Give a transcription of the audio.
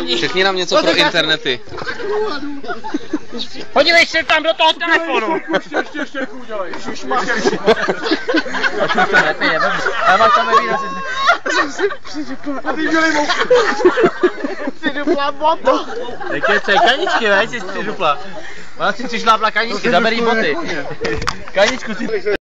Řekni nám něco pro internety. Podívej se tam do toho telefonu. Ještě udělej. Ale máš tam výraz. A ty dělej mouku. Ty dupla boto. Nekecej, kaničky, vej si ty dupla. Ona si přišla kaničky, zaber jí boty. Kaničku si...